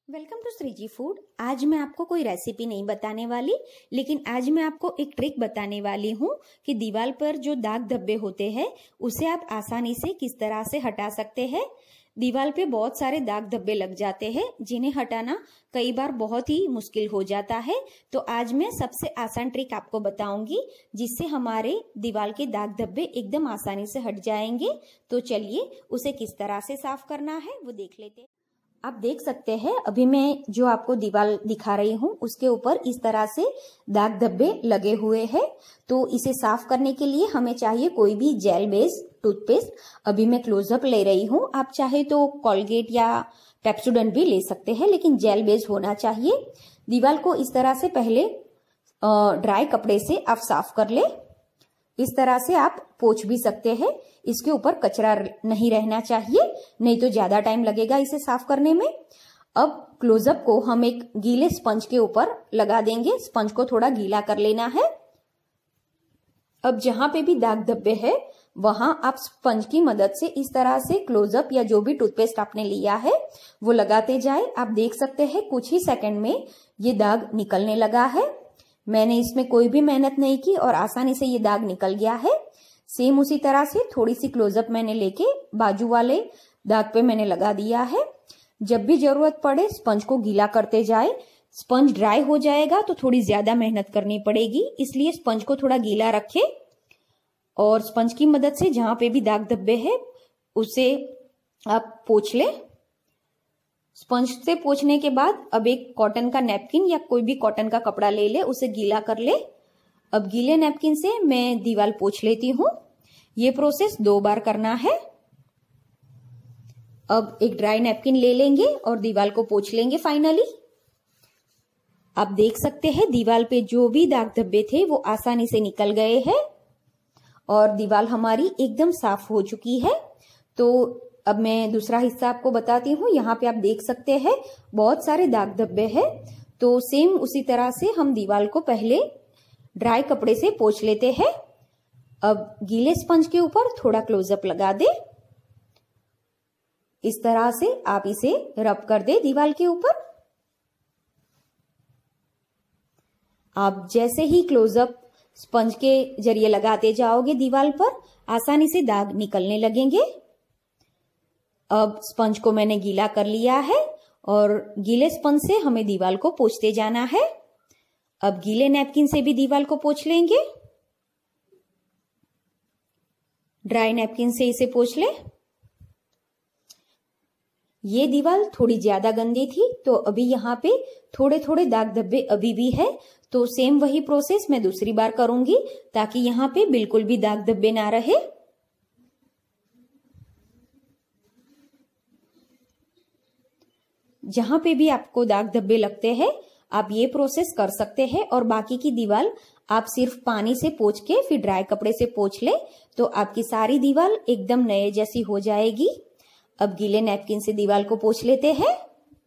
Welcome to Shriji food. आज मैं आपको कोई रेसिपी नहीं बताने वाली, लेकिन आज मैं आपको एक ट्रिक बताने वाली हूँ कि दीवार पर जो दाग धब्बे होते हैं उसे आप आसानी से किस तरह से हटा सकते हैं। दीवार पे बहुत सारे दाग धब्बे लग जाते हैं जिन्हें हटाना कई बार बहुत ही मुश्किल हो जाता है। तो आज मैं सबसे आसान ट्रिक आपको बताऊंगी जिससे हमारे दीवार के दाग धब्बे एकदम आसानी से हट जाएंगे। तो चलिए उसे किस तरह से साफ करना है वो देख लेते हैं। आप देख सकते हैं अभी मैं जो आपको दीवार दिखा रही हूँ उसके ऊपर इस तरह से दाग धब्बे लगे हुए हैं। तो इसे साफ करने के लिए हमें चाहिए कोई भी जेल बेस्ड टूथपेस्ट। अभी मैं क्लोजअप ले रही हूँ, आप चाहे तो कोलगेट या पेप्सोडेंट भी ले सकते हैं, लेकिन जेल बेस्ड होना चाहिए। दीवार को इस तरह से पहले ड्राई कपड़े से आप साफ कर ले। इस तरह से आप पोंछ भी सकते हैं, इसके ऊपर कचरा नहीं रहना चाहिए, नहीं तो ज्यादा टाइम लगेगा इसे साफ करने में। अब क्लोजअप को हम एक गीले स्पंज के ऊपर लगा देंगे। स्पंज को थोड़ा गीला कर लेना है। अब जहां पे भी दाग धब्बे है वहां आप स्पंज की मदद से इस तरह से क्लोजअप या जो भी टूथपेस्ट आपने लिया है वो लगाते जाए। आप देख सकते हैं कुछ ही सेकंड में ये दाग निकलने लगा है। मैंने इसमें कोई भी मेहनत नहीं की और आसानी से ये दाग निकल गया है। सेम उसी तरह से थोड़ी सी क्लोजअप मैंने लेके बाजू वाले दाग पे मैंने लगा दिया है। जब भी जरूरत पड़े स्पंज को गीला करते जाए। स्पंज ड्राई हो जाएगा तो थोड़ी ज्यादा मेहनत करनी पड़ेगी, इसलिए स्पंज को थोड़ा गीला रखें और स्पंज की मदद से जहां पे भी दाग धब्बे है उसे आप पोंछ ले। स्पंज से पोंछने के बाद अब एक कॉटन का नैपकिन या कोई भी कॉटन का कपड़ा ले ले, उसे गीला कर ले। अब गीले नैपकिन से मैं दीवार पोंछ लेती हूँ। ये प्रोसेस 2 बार करना है। अब एक ड्राई नैपकिन ले लेंगे और दीवार को पोंछ लेंगे फाइनली। आप देख सकते हैं दीवार पे जो भी दाग धब्बे थे वो आसानी से निकल गए हैं और दीवार हमारी एकदम साफ हो चुकी है। तो अब मैं दूसरा हिस्सा आपको बताती हूँ। यहाँ पे आप देख सकते हैं बहुत सारे दाग धब्बे हैं। तो सेम उसी तरह से हम दीवार को पहले ड्राई कपड़े से पोंछ लेते हैं। अब गीले स्पंज के ऊपर थोड़ा क्लोजअप लगा दे। इस तरह से आप इसे रब कर दे दीवार के ऊपर। आप जैसे ही क्लोजअप स्पंज के जरिए लगाते जाओगे दीवार पर आसानी से दाग निकलने लगेंगे। अब स्पंज को मैंने गीला कर लिया है और गीले स्पंज से हमें दीवार को पोंछते जाना है। अब गीले नैपकिन से भी दीवार को पोंछ लेंगे। ड्राई नैपकिन से इसे पोंछ ले। ये दीवार थोड़ी ज्यादा गंदी थी तो अभी यहाँ पे थोड़े थोड़े दाग धब्बे अभी भी है। तो सेम वही प्रोसेस मैं दूसरी बार करूंगी ताकि यहाँ पे बिल्कुल भी दाग धब्बे ना रहे। जहां पे भी आपको दाग धब्बे लगते हैं आप ये प्रोसेस कर सकते हैं और बाकी की दीवार आप सिर्फ पानी से पोंछ के फिर ड्राई कपड़े से पोंछ ले तो आपकी सारी दीवार एकदम नए जैसी हो जाएगी। अब गीले नैपकिन से दीवार को पोंछ लेते हैं।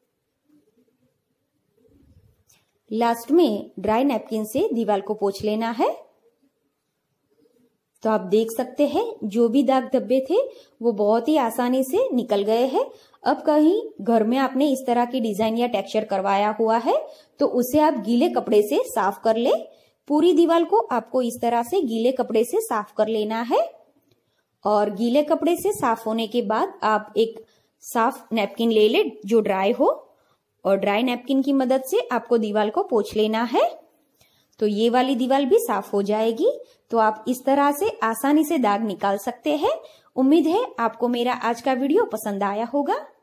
लास्ट में ड्राई नैपकिन से दीवार को पोंछ लेना है। तो आप देख सकते हैं जो भी दाग धब्बे थे वो बहुत ही आसानी से निकल गए हैं। अब कहीं घर में आपने इस तरह की डिजाइन या टेक्सचर करवाया हुआ है तो उसे आप गीले कपड़े से साफ कर ले। पूरी दीवार को आपको इस तरह से गीले कपड़े से साफ कर लेना है और गीले कपड़े से साफ होने के बाद आप एक साफ नैपकिन ले ले जो ड्राई हो और ड्राई नैपकिन की मदद से आपको दीवार को पोंछ लेना है। तो ये वाली दीवार भी साफ हो जाएगी। तो आप इस तरह से आसानी से दाग निकाल सकते हैं। उम्मीद है आपको मेरा आज का वीडियो पसंद आया होगा।